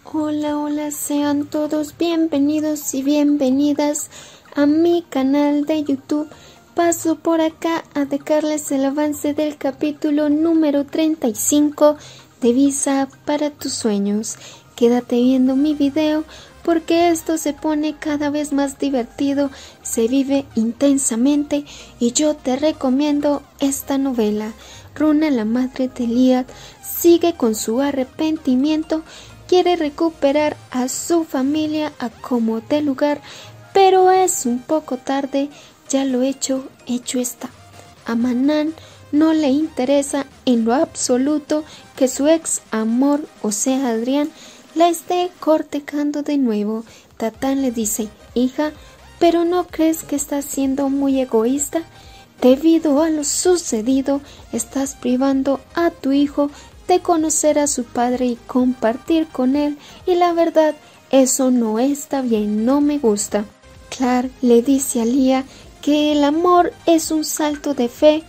Hola, hola, sean todos bienvenidos y bienvenidas a mi canal de YouTube. Paso por acá a dejarles el avance del capítulo número 35 de Visa para tus sueños. Quédate viendo mi video porque esto se pone cada vez más divertido, se vive intensamente y yo te recomiendo esta novela. Runa, la madre de Liat, sigue con su arrepentimiento. Quiere recuperar a su familia a como de lugar, pero es un poco tarde, ya lo hecho está. A Manan no le interesa en lo absoluto que su ex amor, o sea Adrián, la esté cortejando de nuevo. Tatán le dice, hija, ¿pero no crees que estás siendo muy egoísta? Debido a lo sucedido, estás privando a tu hijo de conocer a su padre y compartir con él, y la verdad, eso no está bien, no me gusta. Clark le dice a Lia que el amor es un salto de fe,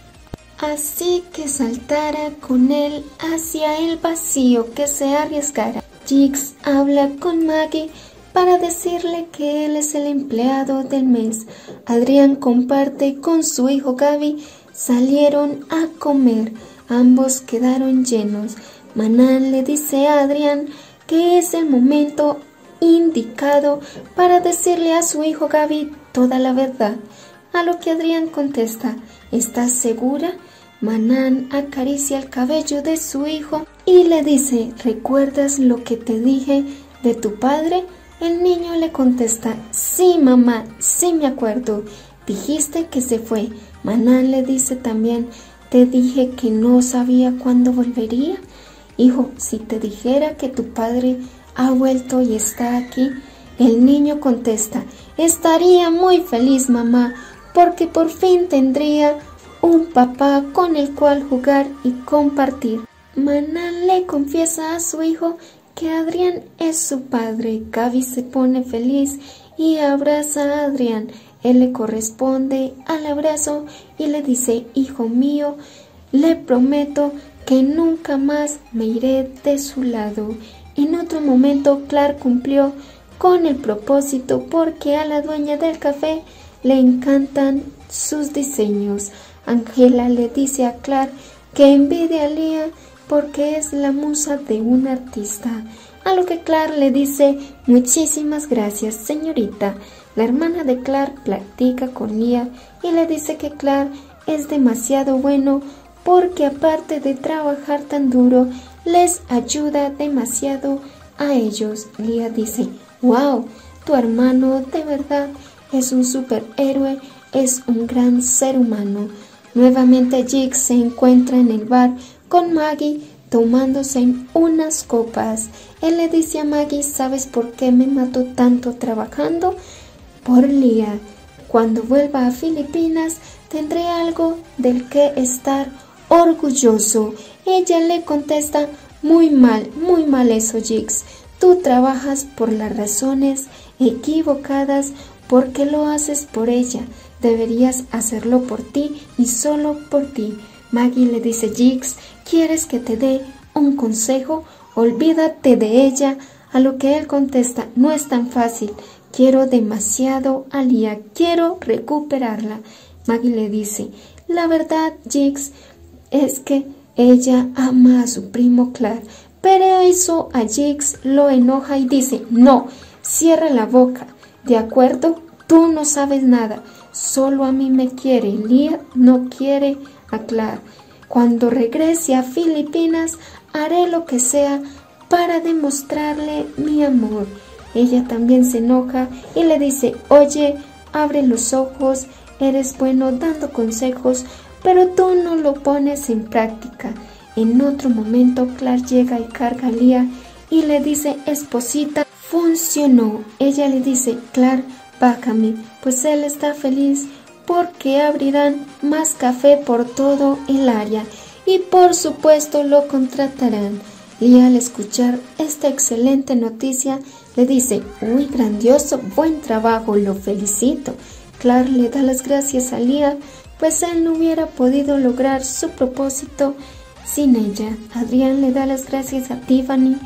así que saltara con él hacia el vacío, que se arriesgara. Jigs habla con Maggie para decirle que él es el empleado del mes. Adrián comparte con su hijo Gaby, salieron a comer. Ambos quedaron llenos. Manan le dice a Adrián que es el momento indicado para decirle a su hijo Gaby toda la verdad. A lo que Adrián contesta, ¿estás segura? Manan acaricia el cabello de su hijo y le dice, ¿recuerdas lo que te dije de tu padre? El niño le contesta, sí mamá, sí me acuerdo. Dijiste que se fue. Manan le dice también, ¿te dije que no sabía cuándo volvería? Hijo, si te dijera que tu padre ha vuelto y está aquí. El niño contesta, estaría muy feliz mamá, porque por fin tendría un papá con el cual jugar y compartir. Manan le confiesa a su hijo que Adrián es su padre. Gaby se pone feliz y abraza a Adrián. Él le corresponde al abrazo y le dice, hijo mío, le prometo que nunca más me iré de su lado. En otro momento Clark cumplió con el propósito porque a la dueña del café le encantan sus diseños. Angela le dice a Clark que envidia a Lia porque es la musa de un artista. A lo que Clark le dice, muchísimas gracias señorita. La hermana de Clark platica con Lia y le dice que Clark es demasiado bueno porque aparte de trabajar tan duro, les ayuda demasiado a ellos. Lia dice, wow, tu hermano de verdad es un superhéroe, es un gran ser humano. Nuevamente Jigs se encuentra en el bar con Maggie tomándose unas copas. Él le dice a Maggie, ¿sabes por qué me mato tanto trabajando? Por Lia. Cuando vuelva a Filipinas tendré algo del que estar orgulloso. Ella le contesta, muy mal eso Jigs. Tú trabajas por las razones equivocadas porque lo haces por ella. Deberías hacerlo por ti y solo por ti. Maggie le dice, Jigs, ¿quieres que te dé un consejo? Olvídate de ella. A lo que él contesta, no es tan fácil. Quiero demasiado a Lia, quiero recuperarla. Maggie le dice, la verdad, Jigs, es que ella ama a su primo Clark, pero eso a Jigs lo enoja y dice, no, cierra la boca, ¿de acuerdo? Tú no sabes nada, solo a mí me quiere, Lia no quiere a Clark. Cuando regrese a Filipinas, haré lo que sea para demostrarle mi amor. Ella también se enoja y le dice, oye, abre los ojos, eres bueno dando consejos, pero tú no lo pones en práctica. En otro momento Clark llega y carga a Lia y le dice, esposita, funcionó. Ella le dice, Clark, bájame, pues él está feliz porque abrirán más café por todo el área y por supuesto lo contratarán. Lia al escuchar esta excelente noticia le dice, uy, grandioso, buen trabajo, lo felicito. Clark le da las gracias a Lia, pues él no hubiera podido lograr su propósito sin ella. Adrián le da las gracias a Tiffany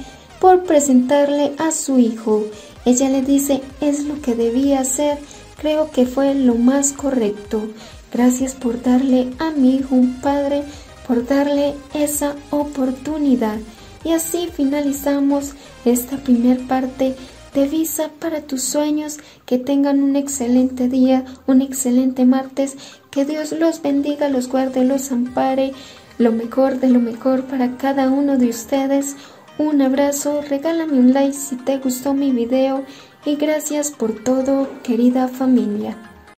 por presentarle a su hijo. Ella le dice, es lo que debía hacer, creo que fue lo más correcto. Gracias por darle a mi hijo un padre, por darle esa oportunidad. Y así finalizamos esta primer parte de Visa para tus sueños. Que tengan un excelente día, un excelente martes. Que Dios los bendiga, los guarde, los ampare. Lo mejor de lo mejor para cada uno de ustedes. Un abrazo, regálame un like si te gustó mi video y gracias por todo, querida familia.